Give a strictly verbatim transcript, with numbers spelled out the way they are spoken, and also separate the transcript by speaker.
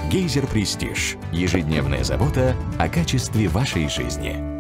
Speaker 1: Гейзер Престиж. Ежедневная забота о качестве вашей жизни.